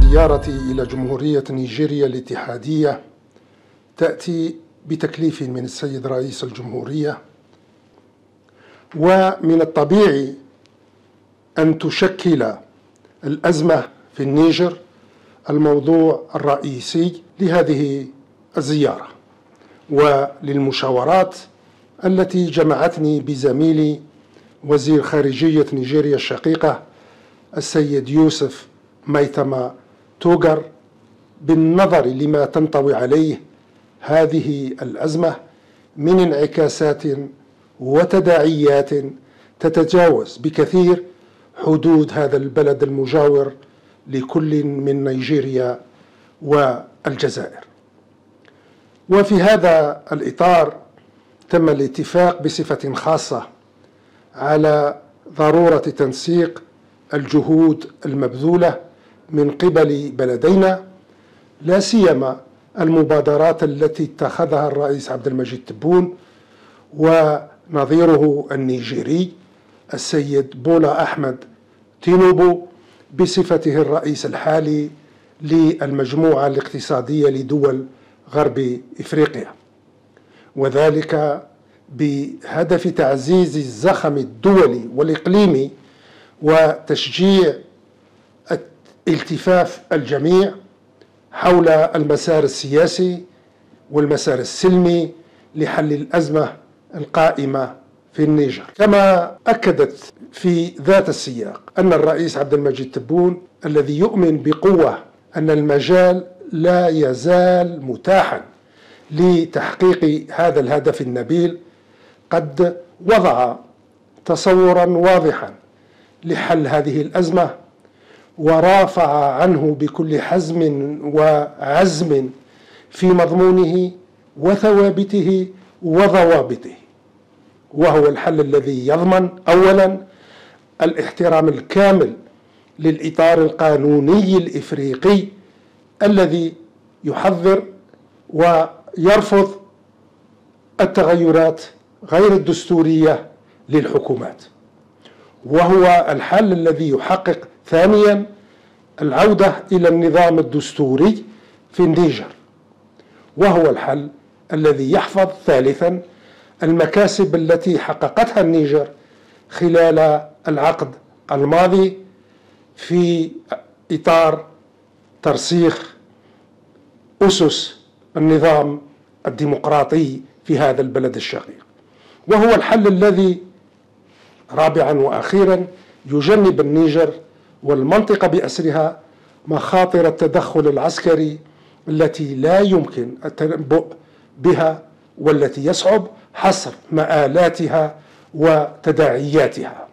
زيارتي إلى جمهورية نيجيريا الاتحادية تأتي بتكليف من السيد رئيس الجمهورية، ومن الطبيعي أن تشكل الأزمة في النيجر الموضوع الرئيسي لهذه الزيارة وللمشاورات التي جمعتني بزميلي وزير خارجية نيجيريا الشقيقة السيد يوسف ميتما توغر، بالنظر لما تنطوي عليه هذه الأزمة من انعكاسات وتداعيات تتجاوز بكثير حدود هذا البلد المجاور لكل من نيجيريا والجزائر. وفي هذا الإطار تم الاتفاق بصفة خاصة على ضرورة تنسيق الجهود المبذولة من قبل بلدينا، لا سيما المبادرات التي اتخذها الرئيس عبد المجيد تبون ونظيره النيجيري السيد بولا أحمد تينوبو بصفته الرئيس الحالي للمجموعة الاقتصادية لدول غرب إفريقيا، وذلك بهدف تعزيز الزخم الدولي والإقليمي وتشجيع التفاف الجميع حول المسار السياسي والمسار السلمي لحل الأزمة القائمة في النيجر. كما أكدت في ذات السياق أن الرئيس عبد المجيد تبون الذي يؤمن بقوة أن المجال لا يزال متاحا لتحقيق هذا الهدف النبيل قد وضع تصورا واضحا لحل هذه الأزمة، ورافع عنه بكل حزم وعزم في مضمونه وثوابته وضوابطه، وهو الحل الذي يضمن أولا الاحترام الكامل للإطار القانوني الإفريقي الذي يحظر ويرفض التغيرات غير الدستورية للحكومات، وهو الحل الذي يحقق ثانيا العودة إلى النظام الدستوري في النيجر، وهو الحل الذي يحفظ ثالثا المكاسب التي حققتها النيجر خلال العقد الماضي في إطار ترسيخ أسس النظام الديمقراطي في هذا البلد الشقيق، وهو الحل الذي رابعا وأخيرا يجنب النيجر والمنطقة بأسرها مخاطر التدخل العسكري التي لا يمكن التنبؤ بها والتي يصعب حصر مآلاتها وتداعياتها.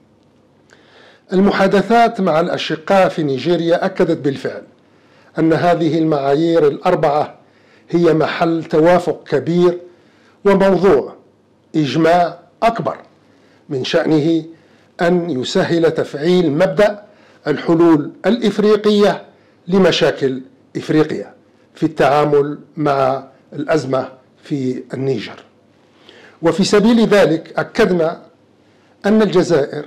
المحادثات مع الأشقاء في نيجيريا أكدت بالفعل أن هذه المعايير الأربعة هي محل توافق كبير وموضوع إجماع أكبر من شأنه أن يسهل تفعيل مبدأ الحلول الإفريقية لمشاكل إفريقيا في التعامل مع الأزمة في النيجر. وفي سبيل ذلك أكدنا أن الجزائر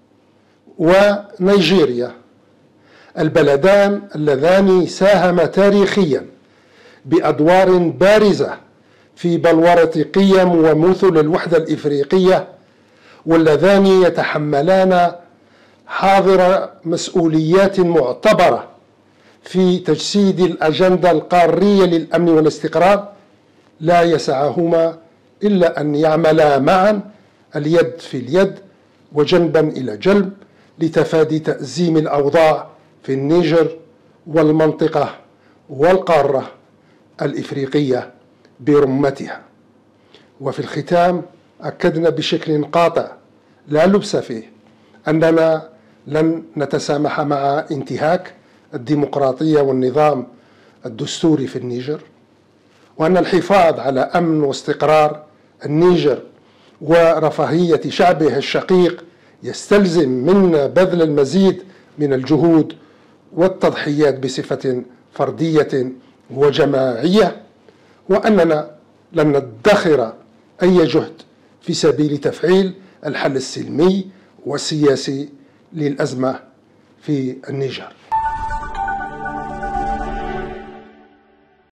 ونيجيريا البلدان اللذان ساهما تاريخيا بأدوار بارزة في بلورة قيم ومثل الوحدة الإفريقية، واللذان يتحملان حاضر مسؤوليات معتبرة في تجسيد الأجندة القارية للأمن والاستقرار، لا يسعهما إلا أن يعملا معا اليد في اليد وجنبا إلى جنب لتفادي تأزيم الأوضاع في النيجر والمنطقة والقارة الإفريقية برمتها. وفي الختام أكدنا بشكل قاطع لا لبس فيه أننا لن نتسامح مع انتهاك الديمقراطية والنظام الدستوري في النيجر، وأن الحفاظ على أمن واستقرار النيجر ورفاهية شعبه الشقيق يستلزم منا بذل المزيد من الجهود والتضحيات بصفة فردية وجماعية، وأننا لن ندخر أي جهد في سبيل تفعيل الحل السلمي والسياسي للأزمة في النيجر.